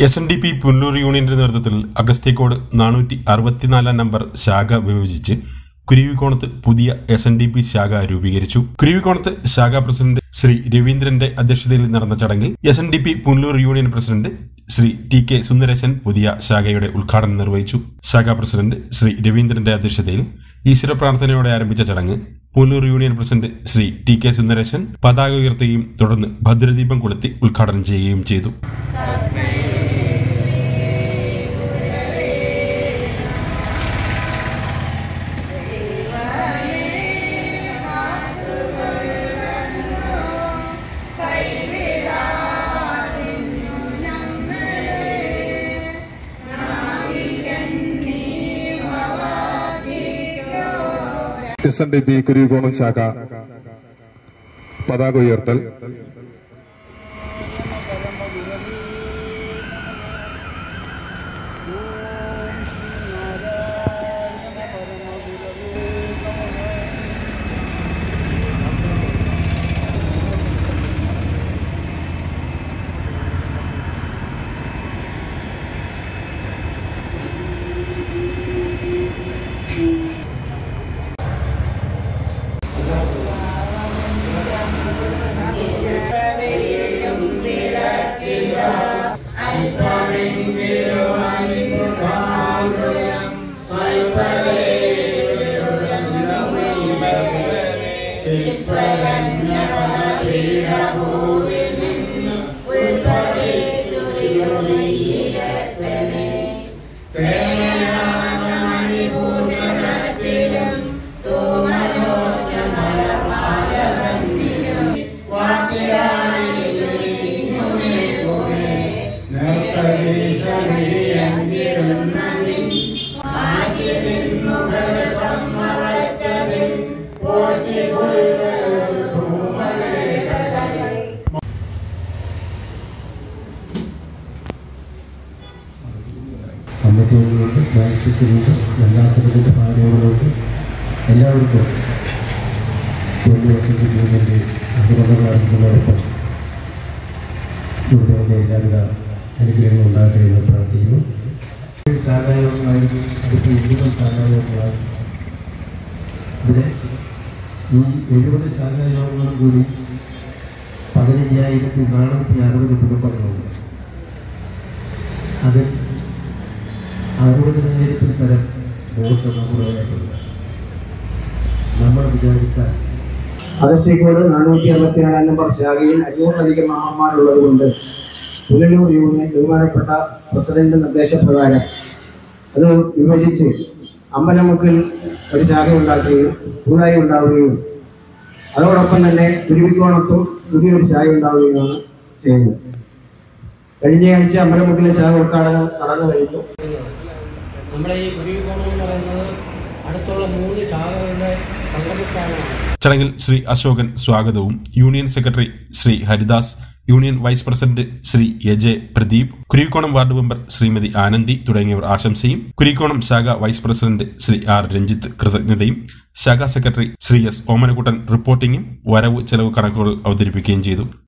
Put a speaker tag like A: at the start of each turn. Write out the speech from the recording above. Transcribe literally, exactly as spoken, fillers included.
A: S N D P Punalur യൂണിയന്റെ നേതൃത്വത്തിൽ അഗസ്ത്യക്കോട് നാനൂറ്റി അറുപത്തിനാലാം നമ്പർ ശാഖ വിഭജിച്ച് കുരുവിക്കോണത്ത് പുതിയ എസ് എൻ ഡി പി ശാഖ രൂപീകരിച്ചു. കുരുവിക്കോണത്ത് ശാഖാ പ്രസിഡന്റ് ശ്രീ രവീന്ദ്രന്റെ അധ്യക്ഷതയിൽ നടന്ന ചടങ്ങിൽ S N D P Punalur union president Shri T K Sundaresan പുതിയ ശാഖയുടെ ഉദ്ഘാടനം നിർവഹിച്ചു. ശാഖാ പ്രസിഡന്റ് ശ്രീ രവീന്ദ്രന്റെ അധ്യക്ഷതയിൽ ഈശ്വര പ്രാർത്ഥനയോടെ ആരംഭിച്ച ചടങ്ങ് Punalur union president Shri T K Sundaresan പതാക ഉയർത്തുകയും തുടർന്ന് ഭദ്രദീപം കൊളുത്തി ഉദ്ഘാടനം ചെയ്യുകയും ചെയ്തു.
B: എസ് എൻ ഡി പി കുരുവിക്കോണം ശാഖ പതാക ഉയർത്തൽ.
C: കമ്മിറ്റികളുണ്ട്, ഫ്രാൻസിസിലുണ്ട്, എല്ലാ സെക്രട്ടറി ഭാര്യകളുണ്ട്, എല്ലാവർക്കും തൊഴിൽ വർഷത്തിൽ യൂണിയൻ്റെ അഭിനന്ദനങ്ങളോടൊപ്പം യൂണിയൻ്റെ എല്ലാവിധ അനുഗ്രഹങ്ങളും ഉണ്ടാകട്ടെ എന്ന് പ്രാർത്ഥിക്കുന്നു. ശാഖായോഗങ്ങളായി അടുത്ത എഴുപത് ശാഖായോഗങ്ങളായി ഇവിടെ ഈ എഴുപത് ശാഖായോഗങ്ങളും കൂടി പതിനയ്യായിരത്തി നാനൂറ്റി അറുപത് കുടുംബങ്ങളുണ്ട്. അതിൽ അറുപതിനായിരത്തിൽ പരം വോട്ട് നമ്മുടേതായിട്ടുണ്ട്. നമ്മൾ വിചാരിച്ചാൽ
D: അഗസ്ത്യക്കോട് നാനൂറ്റി അറുപത്തിനാലാം നമ്പർ ശാഖയിൽ അഞ്ഞൂറിലധികം അമ്മമാരുള്ളത് കൊണ്ട് പുനലൂർ യൂണിയൻ ബഹുമാനപ്പെട്ട പ്രസിഡന്റ് നിർദ്ദേശപ്രകാരം അത് വിഭജിച്ച് അമ്പലമുക്കിൽ ഒരു ശാഖ ഉണ്ടാക്കുകയും പുതുതായി ഉണ്ടാവുകയും അതോടൊപ്പം തന്നെ കുരുവിക്കോണത്തും പുതിയൊരു ശാഖ ഉണ്ടാവുകയുമാണ് ചെയ്യുന്നത്. കഴിഞ്ഞ ആഴ്ച അമ്പലമുക്കിലെ ശാഖ ഉദ്ഘാടനം നടന്നു കഴിഞ്ഞു.
E: നമ്മുടെ ഈ കുരുവിക്കോണം എന്ന് പറയുന്നത് അടുത്തുള്ള മൂന്ന് ശാഖകളുടെ സംഗമിക്കാണ്.
A: ചടങ്ങിൽ ശ്രീ അശോകൻ സ്വാഗതവും union secretary Shri Haridas, union vice president Shri A J Pradeep, Kuruvikkonam ward member Shrimati Anandi തുടങ്ങിയവർ ആശംസയും, കുരുവിക്കോണം ശാഖ vice president Shri R Ranjith കൃതജ്ഞതയും, ശാഖാ സെക്രട്ടറി ശ്രീ എസ് ഓമനക്കുട്ടൻ റിപ്പോർട്ടിംഗും വരവ് ചെലവ് കണക്കുകൾ അവതരിപ്പിക്കുകയും ചെയ്തു.